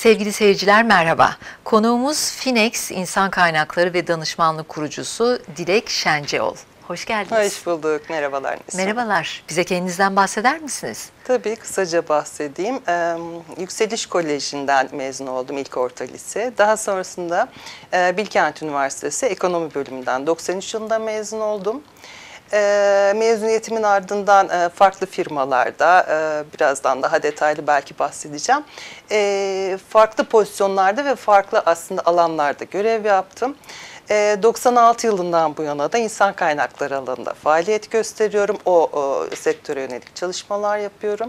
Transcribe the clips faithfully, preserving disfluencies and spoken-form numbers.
Sevgili seyirciler merhaba. Konuğumuz Finex İnsan Kaynakları ve Danışmanlık Kurucusu Dilek Şenceol. Hoş geldiniz. Hoş bulduk. Merhabalar. Nesrin. Merhabalar. Bize kendinizden bahseder misiniz? Tabii kısaca bahsedeyim. Ee, Yükseliş Koleji'nden mezun oldum ilk orta lise. Daha sonrasında e, Bilkent Üniversitesi Ekonomi Bölümünden doksan üç yılında mezun oldum. E, mezuniyetimin ardından e, farklı firmalarda, e, birazdan daha detaylı belki bahsedeceğim, e, farklı pozisyonlarda ve farklı aslında alanlarda görev yaptım. doksan altı yılından bu yana da insan kaynakları alanında faaliyet gösteriyorum. O, o sektöre yönelik çalışmalar yapıyorum.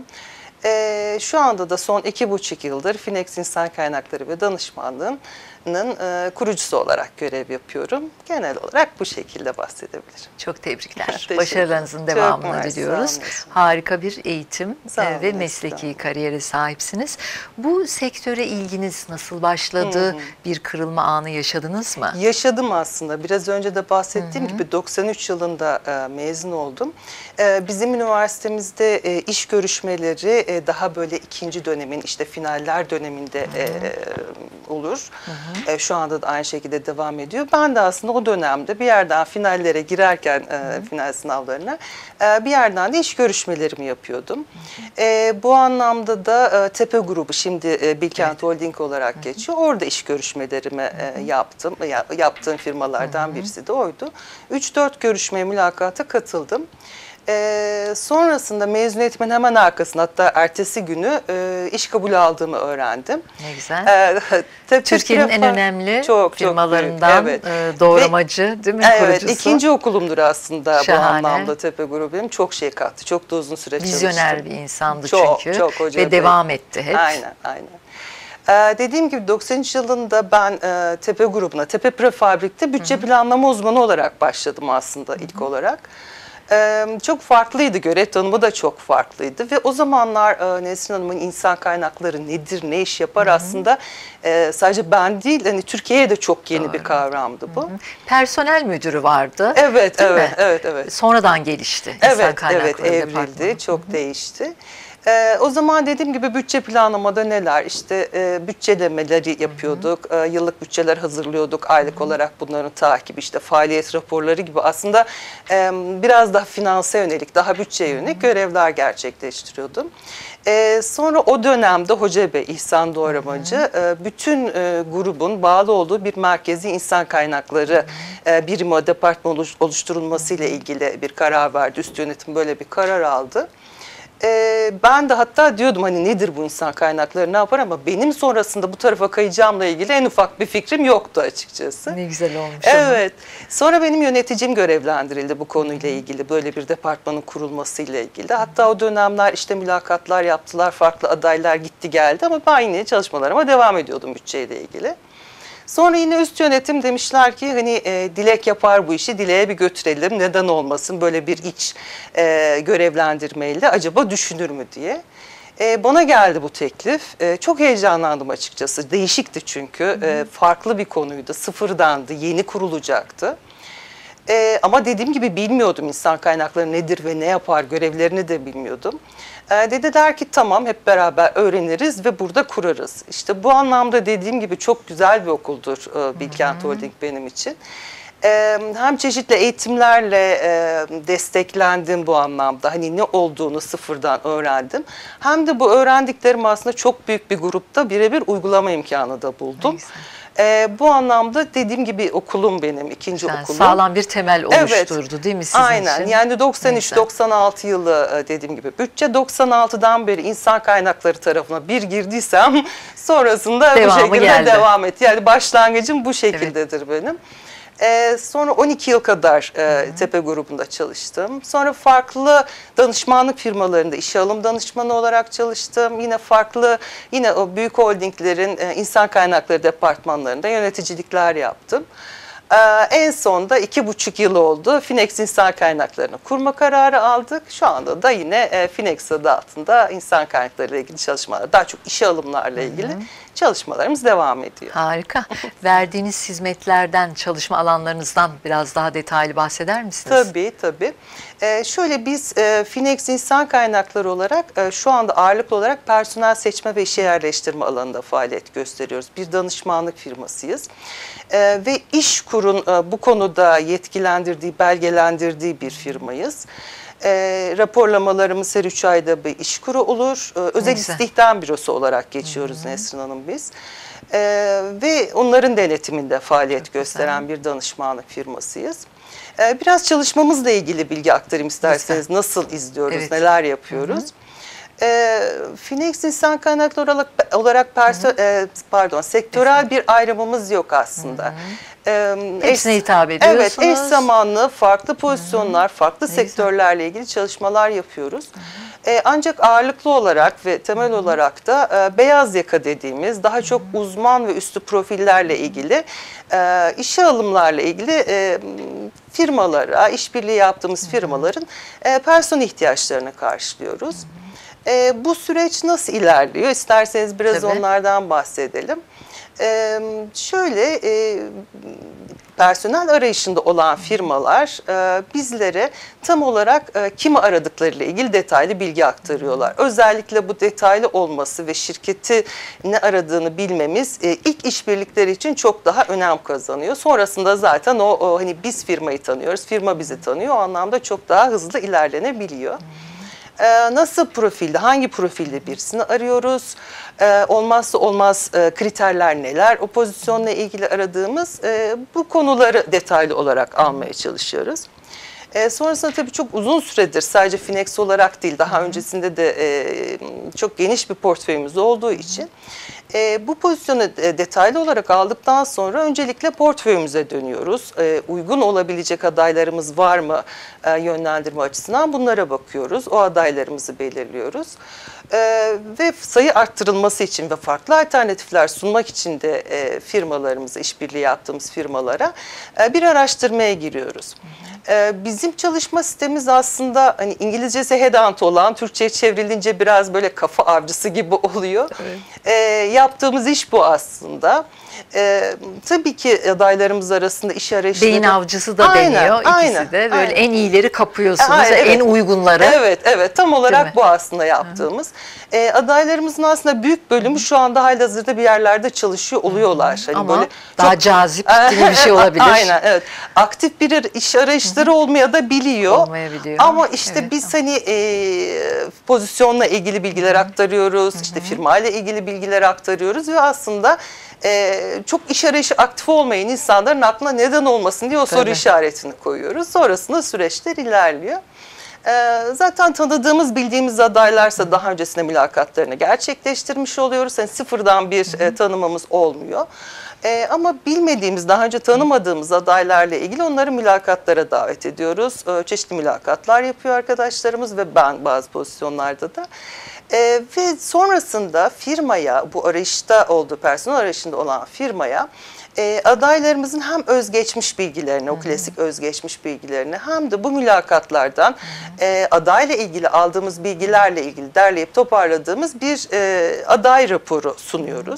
E, şu anda da son iki buçuk yıldır Finex İnsan Kaynakları ve Danışmanlığı'nın e, kurucusu olarak görev yapıyorum. Genel olarak bu şekilde bahsedebilirim. Çok tebrikler. Başarılarınızın devamını diliyoruz. Harika bir eğitim e, ve mesleki kariyere sahipsiniz. Bu sektöre ilginiz nasıl başladı? Hı hı. Bir kırılma anı yaşadınız mı? Yaşadım aslında. Biraz önce de bahsettiğim hı hı. gibi doksan üç yılında e, mezun oldum. E, bizim üniversitemizde e, iş görüşmeleri e, daha böyle ikinci dönemin işte finaller döneminde e, olur. Hı hı. E, şu anda da aynı şekilde devam ediyor. Ben de aslında o dönemde bir yerden finallere girerken e, final sınavlarına e, bir yerden de iş görüşmelerimi yapıyordum. Hı hı. E, bu anlamda da e, Tepe Grubu şimdi e, Bilkent evet. Holding olarak hı hı. geçiyor. Orada iş görüşmelerimi e, yaptım. Ya, yaptığım firmalardan hı hı. birisi de oydu. üç dört görüşmeye, mülakata katıldım. Ee, sonrasında mezuniyetimin hemen arkasında, hatta ertesi günü e, iş kabulü aldığımı öğrendim. Ne güzel. Ee, Türkiye'nin en önemli çok, firmalarından çok evet. e, doğramacı Ve, değil mi evet, kurucusu? İkinci okulumdur aslında. Şahane. Bu anlamda Tepe Grubu benim çok şey kattı. Çok da uzun süre çalıştım. Vizyoner bir insandı çok, çünkü çok, hoca ve devam etti hep. Aynen, aynen. Ee, dediğim gibi doksan üç yılında ben e, Tepe Grubu'na, Tepe Prefabrik'te bütçe Hı -hı. planlama uzmanı olarak başladım aslında ilk Hı -hı. olarak. Ee, çok farklıydı, görev tanımı da çok farklıydı ve o zamanlar e, Nesrin Hanım'ın insan kaynakları nedir, ne iş yapar Hı -hı. aslında e, sadece ben değil, hani Türkiye'ye de çok yeni Doğru. bir kavramdı bu. Hı -hı. Personel müdürü vardı. Evet, değil evet, mi? evet, evet. Sonradan gelişti. İnsan evet, kaynakları evet, evrildi, departmanı. çok Hı -hı. değişti. Ee, o zaman dediğim gibi bütçe planlamada neler, işte e, bütçelemeleri yapıyorduk, Hı -hı. E, yıllık bütçeler hazırlıyorduk, aylık Hı -hı. olarak bunların takibi, işte faaliyet raporları gibi aslında e, biraz daha finansa yönelik, daha bütçeye yönelik Hı -hı. görevler gerçekleştiriyordum. E, sonra o dönemde Hoca Bey, İhsan Doğramacı, Hı -hı. E, bütün e, grubun bağlı olduğu bir merkezi insan kaynakları Hı -hı. E, birimi, departman oluşturulması ile ilgili bir karar verdi. Üst yönetim böyle bir karar aldı. Ee, ben de hatta diyordum hani nedir bu insan kaynakları, ne yapar, ama benim sonrasında bu tarafa kayacağımla ilgili en ufak bir fikrim yoktu açıkçası. Ne güzel olmuş Evet. Ama. Sonra benim yöneticim görevlendirildi bu konuyla ilgili, böyle bir departmanın kurulmasıyla ilgili. Hatta o dönemler işte mülakatlar yaptılar, farklı adaylar gitti geldi ama ben yine çalışmalarıma devam ediyordum bütçeyle ilgili. Sonra yine üst yönetim demişler ki hani e, Dilek yapar bu işi, Dilek'e bir götürelim, neden olmasın, böyle bir iç e, görevlendirmeyle acaba düşünür mü diye. E, bana geldi bu teklif. E, çok heyecanlandım açıkçası. Değişikti çünkü. Hı hı. E, farklı bir konuydu, sıfırdandı, yeni kurulacaktı. E, ama dediğim gibi bilmiyordum insan kaynakları nedir ve ne yapar, görevlerini de bilmiyordum. E, dediler ki tamam, hep beraber öğreniriz ve burada kurarız. İşte bu anlamda dediğim gibi çok güzel bir okuldur e, Bilkent Holding benim için. E, hem çeşitli eğitimlerle e, desteklendim bu anlamda. Hani ne olduğunu sıfırdan öğrendim. Hem de bu öğrendiklerim aslında çok büyük bir grupta birebir uygulama imkanı da buldum. Ee, bu anlamda dediğim gibi okulum benim, ikinci yani okulum. Sağlam bir temel oluşturdu evet, değil mi sizin aynen. için? Yani doksan üç doksan altı yılı dediğim gibi bütçe, doksan altıdan beri insan kaynakları tarafına bir girdiysem sonrasında Devamı bu şekilde geldi. devam etti. Yani başlangıcım bu şekildedir evet. benim. Ee, sonra on iki yıl kadar e, Tepe Grubu'nda çalıştım. Sonra farklı danışmanlık firmalarında işe alım danışmanı olarak çalıştım. Yine farklı, yine o büyük holdinglerin e, insan kaynakları departmanlarında yöneticilikler yaptım. Ee, en son da iki buçuk yıl oldu. Finex İnsan Kaynaklarını kurma kararı aldık. Şu anda da yine e, Finex adı altında insan kaynakları ile ilgili çalışmalar, daha çok işe alımlarla ilgili Hı-hı. çalışmalarımız devam ediyor. Harika. Verdiğiniz hizmetlerden, çalışma alanlarınızdan biraz daha detaylı bahseder misiniz? Tabii, tabii. Ee, şöyle biz e, Finex İnsan Kaynakları olarak e, şu anda ağırlıklı olarak personel seçme ve işe yerleştirme alanında faaliyet gösteriyoruz. Bir danışmanlık firmasıyız. E, ve İşkur'un e, bu konuda yetkilendirdiği, belgelendirdiği bir firmayız. E, raporlamalarımız her üç ayda bir İşkur'u olur. E, özel istihdam bürosu olarak geçiyoruz Hı-hı. Nesrin Hanım biz. E, ve onların denetiminde faaliyet Çok gösteren güzel. bir danışmanlık firmasıyız. E, biraz çalışmamızla ilgili bilgi aktarayım isterseniz. Lütfen. Nasıl izliyoruz, evet. neler yapıyoruz? Hı-hı. E, Finex İnsan Kaynakları olarak, olarak perso e, pardon sektörel Kesin. bir ayrımımız yok aslında. Hı -hı. E, Hepsine hitap ediyorsunuz. Evet, eş zamanlı, farklı pozisyonlar, Hı -hı. farklı ne sektörlerle güzel. ilgili çalışmalar yapıyoruz. Hı -hı. E, ancak ağırlıklı olarak ve temel Hı -hı. olarak da e, beyaz yaka dediğimiz daha çok Hı -hı. uzman ve üstü profillerle ilgili e, işe alımlarla ilgili e, firmalara, işbirliği yaptığımız Hı -hı. firmaların e, personel ihtiyaçlarını karşılıyoruz. Hı -hı. E, bu süreç nasıl ilerliyor? İsterseniz biraz Tabii. onlardan bahsedelim. E, şöyle e, personel arayışında olan firmalar e, bizlere tam olarak e, kimi aradıklarıyla ilgili detaylı bilgi aktarıyorlar. Özellikle bu detaylı olması ve şirketi ne aradığını bilmemiz e, ilk işbirlikleri için çok daha önem kazanıyor. Sonrasında zaten o, o hani biz firmayı tanıyoruz, firma bizi tanıyor. O anlamda çok daha hızlı ilerlenebiliyor. Ee, nasıl profilde, hangi profilde birisini arıyoruz? Ee, olmazsa olmaz e, kriterler neler? O pozisyonla ilgili aradığımız e, bu konuları detaylı olarak almaya çalışıyoruz. E, sonrasında tabii çok uzun süredir sadece Finex olarak değil, daha öncesinde de e, çok geniş bir portföyümüz olduğu için e, bu pozisyonu e, detaylı olarak aldıktan sonra öncelikle portföyümüze dönüyoruz. E, uygun olabilecek adaylarımız var mı e, yönlendirme açısından bunlara bakıyoruz. O adaylarımızı belirliyoruz. E, ve sayı arttırılması için ve farklı alternatifler sunmak için de e, firmalarımıza, işbirliği yaptığımız firmalara e, bir araştırmaya giriyoruz. Bizim çalışma sistemimiz aslında hani İngilizcesi headhunt olan, Türkçe'ye çevrilince biraz böyle kafa avcısı gibi oluyor. Evet. E, yaptığımız iş bu aslında. E, tabii ki adaylarımız arasında iş arayışları... Beyin avcısı da aynen, deniyor ikisi aynen, de. Böyle aynen. en iyileri kapıyorsunuz, aynen, evet. en uygunları. Evet, evet. Tam olarak bu aslında yaptığımız. E, adaylarımızın aslında büyük bölümü şu anda halihazırda bir yerlerde çalışıyor oluyorlar. Hani Ama böyle daha çok... cazip gibi bir şey olabilir. Aynen, evet. Aktif bir iş arayışları olmaya da biliyor. Olmayabiliyor. Ama işte evet. biz hani e, pozisyonla ilgili bilgiler aktarıyoruz, Hı -hı. işte firmayla ilgili bilgiler aktarıyoruz ve aslında e, çok iş arayışı aktif olmayan insanların aklına neden olmasın diye o Tabii. soru işaretini koyuyoruz. Sonrasında süreçler ilerliyor. E, zaten tanıdığımız, bildiğimiz adaylarsa daha öncesinde mülakatlarını gerçekleştirmiş oluyoruz. Yani sıfırdan bir Hı -hı. E, tanımamız olmuyor. Ee, ama bilmediğimiz, daha önce tanımadığımız adaylarla ilgili onları mülakatlara davet ediyoruz. Ee, çeşitli mülakatlar yapıyor arkadaşlarımız ve ben bazı pozisyonlarda da. Ee, ve sonrasında firmaya, bu arayışta olduğu, personel arayışında olan firmaya e, adaylarımızın hem özgeçmiş bilgilerini, o klasik özgeçmiş bilgilerini hem de bu mülakatlardan e, adayla ilgili aldığımız bilgilerle ilgili derleyip toparladığımız bir e, aday raporu sunuyoruz.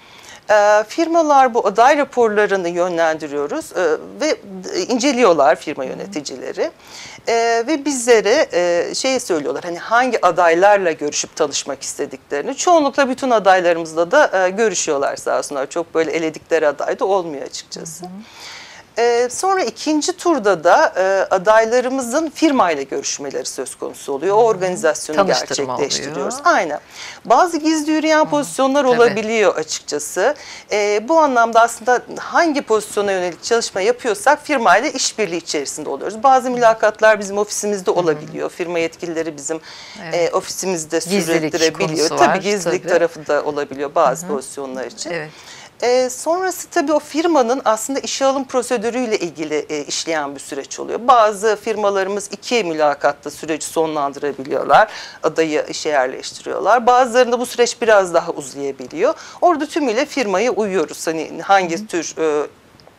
E, firmalar bu aday raporlarını yönlendiriyoruz e, ve inceliyorlar firma yöneticileri e, ve bizlere e, şey söylüyorlar, hani hangi adaylarla görüşüp tanışmak istediklerini. Çoğunlukla bütün adaylarımızla da e, görüşüyorlar sağ olsunlar. Çok böyle eledikleri aday da olmuyor açıkçası. Hı hı. Ee, sonra ikinci turda da e, adaylarımızın firmayla görüşmeleri söz konusu oluyor. O organizasyonu gerçekleştiriyoruz. Oluyor. Aynen. Bazı gizli yürüyen hmm, pozisyonlar tabii. olabiliyor açıkçası. E, bu anlamda aslında hangi pozisyona yönelik çalışma yapıyorsak firmayla işbirliği içerisinde oluyoruz. Bazı mülakatlar bizim ofisimizde hmm. olabiliyor. Firma yetkilileri bizim evet. e, ofisimizde sürdürebiliyor. Tabii var, gizlilik tabii. tarafı da olabiliyor bazı hmm. pozisyonlar için. Evet. E, sonrası tabii o firmanın aslında işe alım prosedürüyle ilgili e, işleyen bir süreç oluyor. Bazı firmalarımız iki mülakatta süreci sonlandırabiliyorlar. Adayı işe yerleştiriyorlar. Bazılarında bu süreç biraz daha uzayabiliyor. Orada tümüyle firmaya uyuyoruz. Hani hangi Hı. tür... E,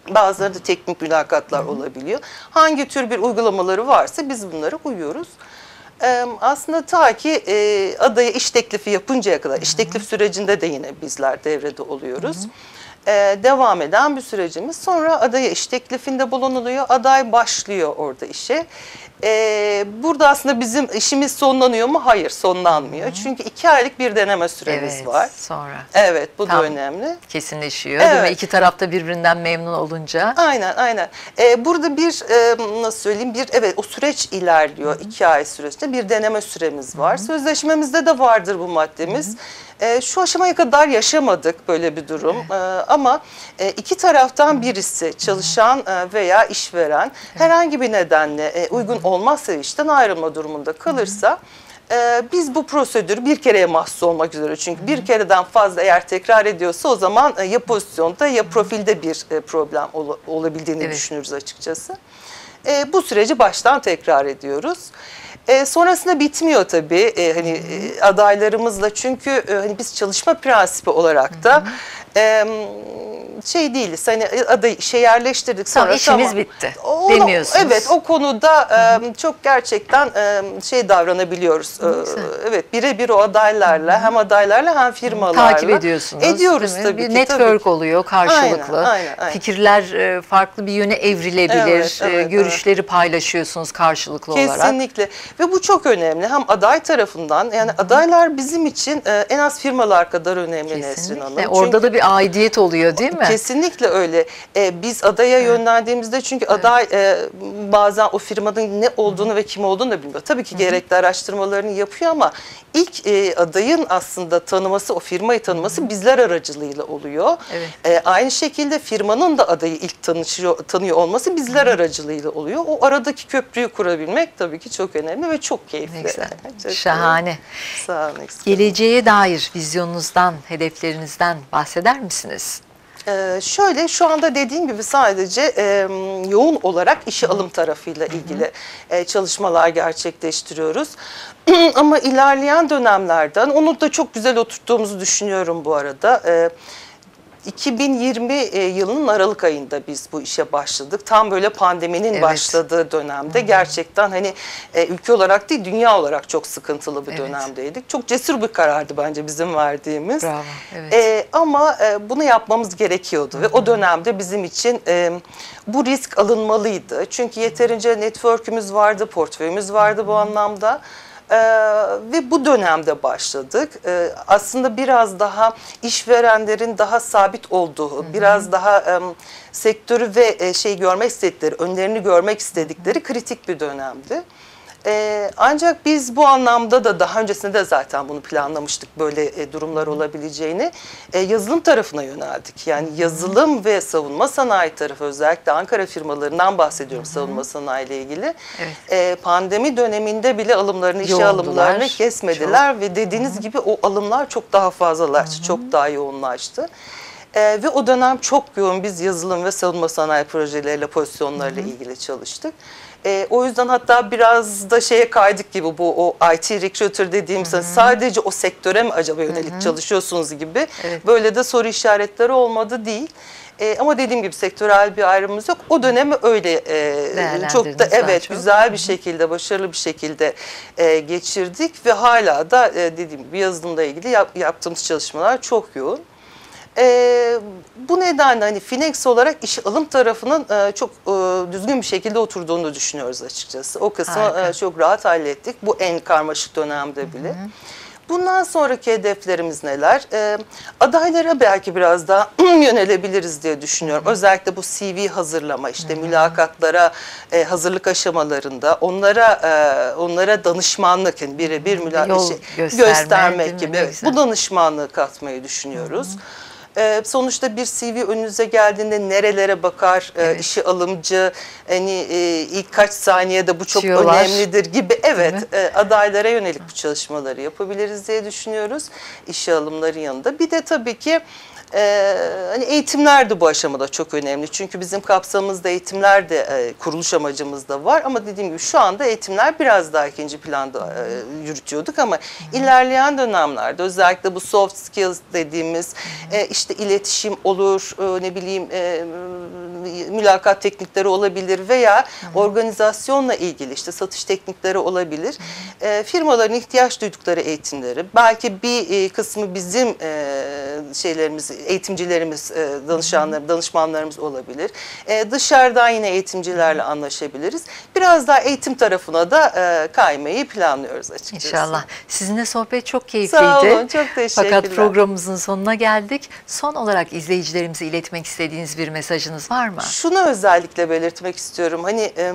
Bazıları da teknik mülakatlar Hı-hı. olabiliyor. Hangi tür bir uygulamaları varsa biz bunlara uyuyoruz. Ee, aslında ta ki e, adaya iş teklifi yapıncaya kadar, Hı-hı. iş teklif sürecinde de yine bizler devrede oluyoruz. Ee, devam eden bir sürecimiz. Sonra adaya iş teklifinde bulunuluyor. Aday başlıyor orada işe. Ee, burada aslında bizim işimiz sonlanıyor mu? Hayır, sonlanmıyor. Hı. Çünkü iki aylık bir deneme süremiz evet, var. Sonra. Evet, bu Tam da önemli. Kesinleşiyor, evet. Değil mi? İki taraf da birbirinden memnun olunca. Aynen, aynen. Ee, burada bir e, nasıl söyleyeyim, bir evet o süreç ilerliyor. Hı. iki ay süreçte bir deneme süremiz var. Hı. Sözleşmemizde de vardır bu maddemiz. Hı. E, şu aşamaya kadar yaşamadık böyle bir durum evet. e, ama e, iki taraftan birisi çalışan e, veya işveren evet. herhangi bir nedenle e, uygun olmazsa işten ayrılma durumunda kalırsa e, biz bu prosedürü bir kereye mahsus olmak üzere çünkü bir kereden fazla eğer tekrar ediyorsa o zaman e, ya pozisyonda ya profilde bir e, problem ol, olabildiğini evet. düşünürüz açıkçası. E, bu süreci baştan tekrar ediyoruz. E, sonrasında bitmiyor tabii e, hani e, adaylarımızla çünkü e, hani biz çalışma prensibi olarak da e, şey değiliz hani adayı işe yerleştirdik sonra tamam, işimiz tamam, bitti onu, demiyorsunuz. Evet o konuda e, çok gerçekten e, şey davranabiliyoruz. E, evet birebir o adaylarla Hı -hı. hem adaylarla hem firmalarla. Takip ediyorsunuz. Ediyoruz tabii bir ki. Network tabii. oluyor karşılıklı. Aynen, aynen, aynen. Fikirler farklı bir yöne evrilebilir. Evet, evet, görüşleri evet. paylaşıyorsunuz karşılıklı Kesinlikle. olarak. Kesinlikle. Ve bu çok önemli. Hem aday tarafından yani Hı-hı. adaylar bizim için e, en az firmalar kadar önemli Nesrin Hanım. Çünkü, orada da bir aidiyet oluyor değil mi? Kesinlikle öyle. E, biz adaya evet. yönlendiğimizde çünkü evet. aday e, bazen o firmanın ne olduğunu Hı-hı. ve kim olduğunu da bilmiyor. Tabii ki Hı-hı. gerekli araştırmalarını yapıyor ama ilk e, adayın aslında tanıması, o firmayı tanıması Hı-hı. bizler aracılığıyla oluyor. Evet. E, aynı şekilde firmanın da adayı ilk tanışıyor, tanıyor olması bizler Hı-hı. aracılığıyla oluyor. O aradaki köprüyü kurabilmek tabii ki çok önemli ve çok keyifli. Ne güzel. Çok Şahane. Keyifli. Sağ olun. Geleceğe dair vizyonunuzdan, hedeflerinizden bahseder misiniz? Ee, şöyle şu anda dediğim gibi sadece e, yoğun olarak işe alım tarafıyla ilgili e, çalışmalar gerçekleştiriyoruz. Ama ilerleyen dönemlerden onu da çok güzel oturttuğumuzu düşünüyorum bu arada. E, iki bin yirmi yılının Aralık ayında biz bu işe başladık. Tam böyle pandeminin evet. başladığı dönemde Hı -hı. gerçekten hani e, ülke olarak değil dünya olarak çok sıkıntılı bir evet. dönemdeydik. Çok cesur bir karardı bence bizim verdiğimiz. Bravo. Evet. E, ama e, bunu yapmamız gerekiyordu Hı -hı. ve o dönemde bizim için e, bu risk alınmalıydı. Çünkü yeterince network'ümüz vardı, portföyümüz vardı Hı -hı. bu anlamda. Ee, ve bu dönemde başladık. Ee, aslında biraz daha işverenlerin daha sabit olduğu, hı hı. biraz daha e, sektörü ve e, şey görmek istedikleri, önlerini görmek istedikleri kritik bir dönemdi. Ee, ancak biz bu anlamda da daha öncesinde de zaten bunu planlamıştık böyle e, durumlar olabileceğini. E, yazılım tarafına yöneldik. Yani yazılım ve savunma sanayi tarafı özellikle Ankara firmalarından bahsediyorum Hı -hı. savunma sanayi ile ilgili. Evet. E, pandemi döneminde bile alımlarını, işe alımlarını kesmediler çok. Ve dediğiniz Hı -hı. gibi o alımlar çok daha fazlalaştı, Hı -hı. çok daha yoğunlaştı. Ee, ve o dönem çok yoğun biz yazılım ve savunma sanayi projeleriyle, pozisyonlarıyla Hı -hı. ilgili çalıştık. Ee, o yüzden hatta biraz da şeye kaydık gibi bu o I T recruiter dediğimiz Hı -hı. sadece o sektöre mi acaba yönelik Hı -hı. çalışıyorsunuz gibi evet. böyle de soru işaretleri olmadı değil. Ee, ama dediğim gibi sektörel bir ayrımımız yok. O dönemi öyle e, çok da evet çok. güzel bir şekilde, başarılı bir şekilde e, geçirdik ve hala da e, dediğim gibi yazılımla ilgili yap, yaptığımız çalışmalar çok yoğun. Ee, bu nedenle hani Finex olarak iş alım tarafının e, çok e, düzgün bir şekilde oturduğunu düşünüyoruz açıkçası. O kısmı e, çok rahat hallettik. Bu en karmaşık dönemde bile. Hı hı. Bundan sonraki hedeflerimiz neler? E, adaylara belki biraz daha yönelebiliriz diye düşünüyorum. Hı hı. Özellikle bu C V hazırlama, işte hı hı. mülakatlara e, hazırlık aşamalarında onlara e, onlara danışmanlık, yani birebir mülakat şey, göstermek gibi evet, bu danışmanlığı katmayı düşünüyoruz. Hı hı. Ee, sonuçta bir C V önünüze geldiğinde nerelere bakar, evet. e, işe alımcı, hani e, ilk kaç saniyede bu çok Çiyorlar. önemlidir gibi evet e, adaylara yönelik bu çalışmaları yapabiliriz diye düşünüyoruz işe alımların yanında. Bir de tabii ki Ee, hani eğitimler de bu aşamada çok önemli. Çünkü bizim kapsamımızda eğitimler de e, kuruluş amacımız da var. Ama dediğim gibi şu anda eğitimler biraz daha ikinci planda e, yürütüyorduk. Ama Hı-hı. ilerleyen dönemlerde özellikle bu soft skills dediğimiz e, işte iletişim olur, e, ne bileyim e, mülakat teknikleri olabilir veya Hı-hı. organizasyonla ilgili işte satış teknikleri olabilir. E, firmaların ihtiyaç duydukları eğitimleri, belki bir e, kısmı bizim e, şeylerimiz, eğitimcilerimiz, e, danışanlar, danışmanlarımız olabilir. E, dışarıdan yine eğitimcilerle anlaşabiliriz. Biraz daha eğitim tarafına da e, kaymayı planlıyoruz açıkçası. İnşallah. Sizinle sohbet çok keyifliydi. Sağ olun, çok teşekkürler. Fakat programımızın sonuna geldik. Son olarak izleyicilerimize iletmek istediğiniz bir mesajınız var mı? Şunu özellikle belirtmek istiyorum. Hani e,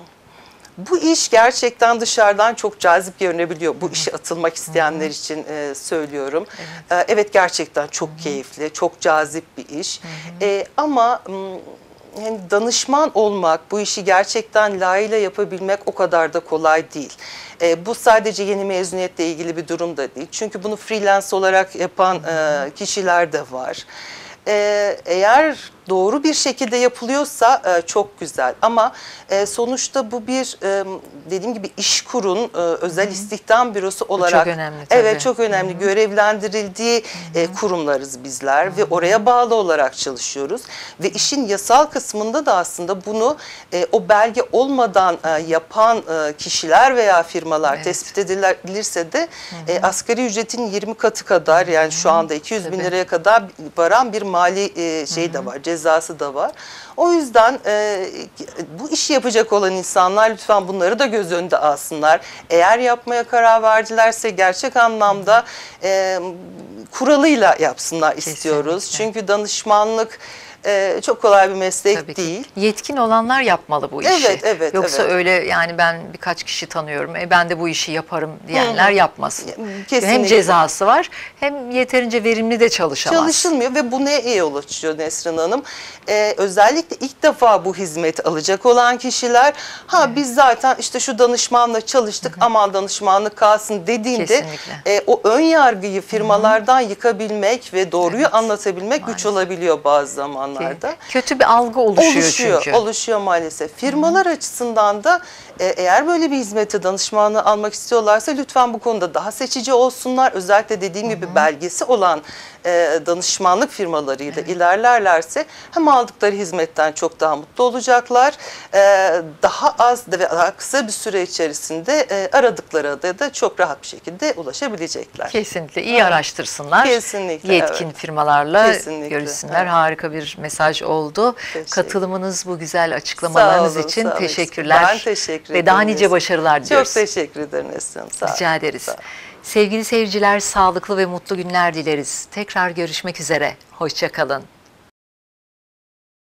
bu iş gerçekten dışarıdan çok cazip görünebiliyor. Bu işe atılmak isteyenler Hı-hı. için e, söylüyorum. Evet. E, evet gerçekten çok Hı-hı. keyifli, çok cazip bir iş. E, ama yani danışman olmak, bu işi gerçekten layığıyla yapabilmek o kadar da kolay değil. E, bu sadece yeni mezuniyetle ilgili bir durum da değil. Çünkü bunu freelance olarak yapan e, kişiler de var. E, eğer doğru bir şekilde yapılıyorsa e, çok güzel ama e, sonuçta bu bir e, dediğim gibi İşkur'un e, özel Hı-hı. istihdam bürosu olarak çok önemli, tabii. evet çok önemli Hı-hı. görevlendirildiği e, kurumlarız bizler Hı-hı. ve oraya bağlı olarak çalışıyoruz ve işin yasal kısmında da aslında bunu e, o belge olmadan e, yapan e, kişiler veya firmalar evet. tespit edilirse de e, asgari ücretin yirmi katı kadar yani Hı-hı. şu anda iki yüz tabii. bin liraya kadar varan bir mali e, şey Hı-hı. de var, cezası da var. O yüzden e, bu işi yapacak olan insanlar lütfen bunları da göz önünde alsınlar. Eğer yapmaya karar verdilerse gerçek anlamda e, kuralıyla yapsınlar Kesinlikle. istiyoruz. Çünkü danışmanlık Ee, çok kolay bir meslek Tabii değil. Ki. Yetkin olanlar yapmalı bu işi. Evet, evet. Yoksa evet. öyle yani ben birkaç kişi tanıyorum. E ben de bu işi yaparım diyenler Hı-hı. yapmasın. Kesinlikle. Hem cezası var hem yeterince verimli de çalışamaz. Çalışılmıyor ve bu neye yol açıyor Nesrin Hanım? Ee, özellikle ilk defa bu hizmeti alacak olan kişiler ha evet. biz zaten işte şu danışmanla çalıştık Hı-hı. aman danışmanlık kalsın dediğinde e, o ön yargıyı firmalardan Hı-hı. yıkabilmek ve doğruyu evet. anlatabilmek Maalesef. güç olabiliyor bazı zamanlarda. Kötü bir algı oluşuyor, oluşuyor çünkü. Oluşuyor maalesef. Firmalar Hı-hı. açısından da e, eğer böyle bir hizmeti danışmanlığı almak istiyorlarsa lütfen bu konuda daha seçici olsunlar. Özellikle dediğim Hı-hı. gibi belgesi olan e, danışmanlık firmalarıyla evet. ilerlerlerse hem aldıkları hizmetten çok daha mutlu olacaklar. E, daha az ve daha kısa bir süre içerisinde e, aradıkları adaya da çok rahat bir şekilde ulaşabilecekler. Kesinlikle. İyi evet. araştırsınlar. Kesinlikle. Yetkin evet. firmalarla Kesinlikle. görüşsünler. Evet. Harika bir mesaj oldu. Teşekkür. Katılımınız, bu güzel açıklamalarınız olun, için teşekkürler. Ben teşekkür ederim. Ve daha nice başarılar diliyoruz. Çok teşekkür ederim Nesrin. Sağ olun. Rica ederiz. Sevgili seyirciler, sağlıklı ve mutlu günler dileriz. Tekrar görüşmek üzere. Hoşça kalın.